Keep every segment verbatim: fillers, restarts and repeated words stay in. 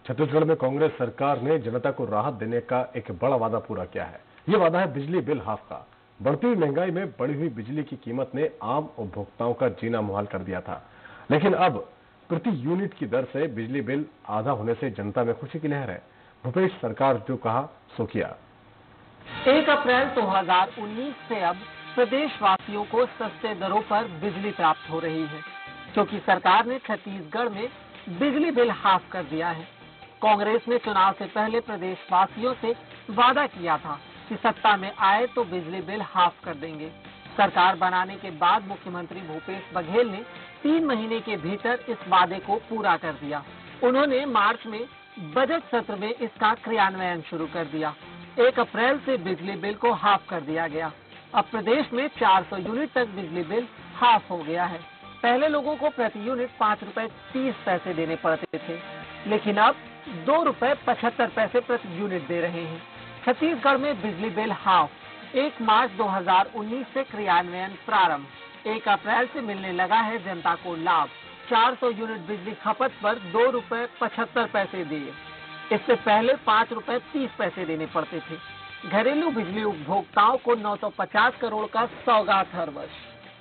छत्तीसगढ़ में कांग्रेस सरकार ने जनता को राहत देने का एक बड़ा वादा पूरा किया है। ये वादा है बिजली बिल हाफ का। बढ़ती हुई महंगाई में बढ़ी हुई बिजली की कीमत ने आम उपभोक्ताओं का जीना मुहाल कर दिया था, लेकिन अब प्रति यूनिट की दर से बिजली बिल आधा होने से जनता में खुशी की लहर है। भूपेश सरकार जो कहा सो किया। एक अप्रैल दो हज़ार उन्नीस से अब प्रदेशवासियों को सस्ते दरों पर बिजली प्राप्त हो रही है, क्योंकि सरकार ने छत्तीसगढ़ में बिजली बिल हाफ कर दिया है। कांग्रेस ने चुनाव से पहले प्रदेशवासियों से वादा किया था कि सत्ता में आए तो बिजली बिल हाफ कर देंगे। सरकार बनाने के बाद मुख्यमंत्री भूपेश बघेल ने तीन महीने के भीतर इस वादे को पूरा कर दिया। उन्होंने मार्च में बजट सत्र में इसका क्रियान्वयन शुरू कर दिया। एक अप्रैल से बिजली बिल को हाफ कर दिया गया। अब प्रदेश में चार सौ यूनिट तक बिजली बिल हाफ हो गया है। पहले लोगों को प्रति यूनिट पाँच रुपए तीस पैसे देने पड़ते थे, लेकिन अब दो रुपए पचहत्तर पैसे प्रति यूनिट दे रहे हैं। छत्तीसगढ़ में बिजली बिल हाफ एक मार्च दो हज़ार उन्नीस से क्रियान्वयन प्रारंभ। एक अप्रैल से मिलने लगा है जनता को लाभ। चार सौ यूनिट बिजली खपत पर दो रुपए पचहत्तर पैसे दिए। इससे पहले पाँच रुपए तीस पैसे देने पड़ते थे। घरेलू बिजली उपभोक्ताओं को नौ सौ पचास करोड़ का सौगात हर वर्ष।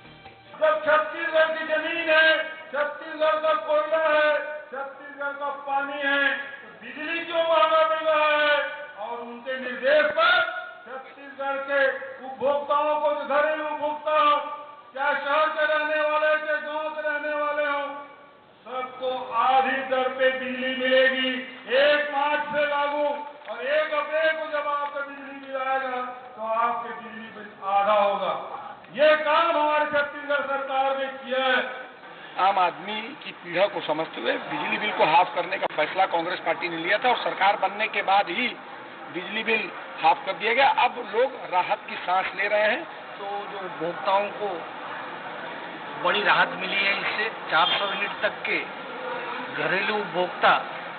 जब छत्तीसगढ़ की जमीन है, छत्तीसगढ़ का कोयला है, छत्तीसगढ़ का पानी है, तो बिजली क्यों महंगा मिल रहा है? और उनके निर्देश पर छत्तीसगढ़ के उपभोक्ताओं को, घरेलू उपभोक्ता क्या शहर के रहने वाले, क्या गांव के रहने वाले हो, सबको आधी दर पे बिजली मिलेगी। एक मार्च से लागू और एक अप्रैल को जब आपका बिजली बिल आएगा तो आपके बिजली बिल आधा होगा। ये काम हमारे छत्तीसगढ़ सरकार ने किया है। आम आदमी की पीड़ा को समझते हुए बिजली बिल को हाफ करने का फैसला कांग्रेस पार्टी ने लिया था और सरकार बनने के बाद ही बिजली बिल हाफ कर दिया गया। अब लोग राहत की सांस ले रहे हैं। तो जो उपभोक्ताओं को बड़ी राहत मिली है, इससे चार सौ यूनिट तक के घरेलू उपभोक्ता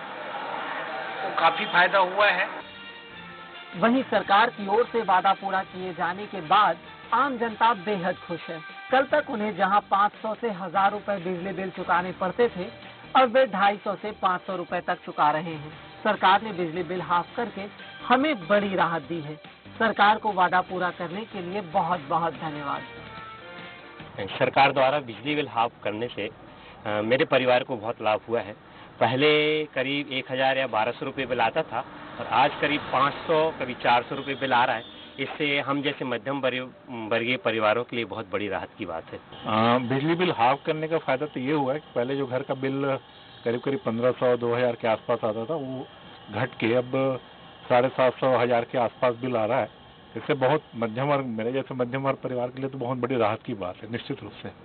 को काफी फायदा हुआ है। वहीं सरकार की ओर से वादा पूरा किए जाने के बाद आम जनता बेहद खुश है। कल तक उन्हें जहां पाँच सौ से हजार रुपए बिजली बिल चुकाने पड़ते थे, अब वे ढाई सौ से पाँच सौ रुपए तक चुका रहे हैं। सरकार ने बिजली बिल हाफ करके हमें बड़ी राहत दी है। सरकार को वादा पूरा करने के लिए बहुत बहुत धन्यवाद। सरकार द्वारा बिजली बिल हाफ करने से आ, मेरे परिवार को बहुत लाभ हुआ है। पहले करीब एक हजार या बारह सौ रुपये बिल आता था और आज करीब पाँच सौ करीब चार सौ रुपये बिल आ रहा है। इससे हम जैसे मध्यम वर्गीय परिवारों के लिए बहुत बड़ी राहत की बात है। आ, बिजली बिल हाफ करने का फायदा तो ये हुआ है कि पहले जो घर का बिल करीब करीब पंद्रह सौ दो हजार के आसपास आता था, वो घट के अब साढ़े सात सौ हजार के आसपास बिल आ रहा है। इससे बहुत मध्यम वर्ग, मेरे जैसे मध्यम वर्ग परिवार के लिए तो बहुत बड़ी राहत की बात है, निश्चित रूप से।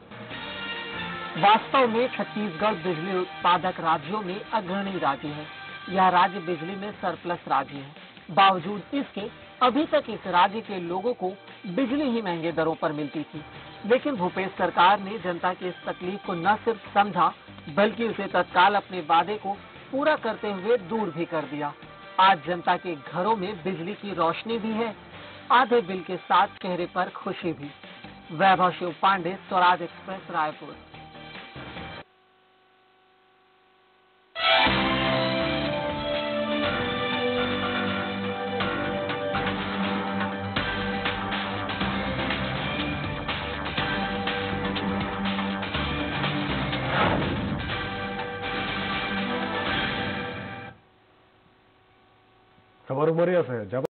वास्तव में छत्तीसगढ़ बिजली उत्पादक राज्यों में अग्रणी राज्य है। यह राज्य बिजली में सरप्लस राज्य है। बावजूद इसके अभी तक इस राज्य के लोगों को बिजली ही महंगे दरों पर मिलती थी, लेकिन भूपेश सरकार ने जनता की इस तकलीफ को न सिर्फ समझा, बल्कि उसे तत्काल अपने वादे को पूरा करते हुए दूर भी कर दिया। आज जनता के घरों में बिजली की रोशनी भी है, आधे बिल के साथ चेहरे पर खुशी भी। वैभव शिव पांडे, स्वराज एक्सप्रेस, रायपुर। खबर उमरिया से।